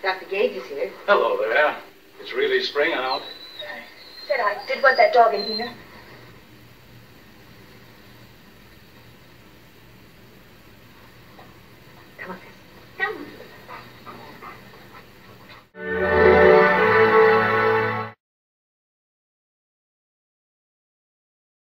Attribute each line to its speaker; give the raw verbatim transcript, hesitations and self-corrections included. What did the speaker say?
Speaker 1: Doctor Gage is here.
Speaker 2: Hello there. It's really spring out.
Speaker 1: Said I did want that dog in here.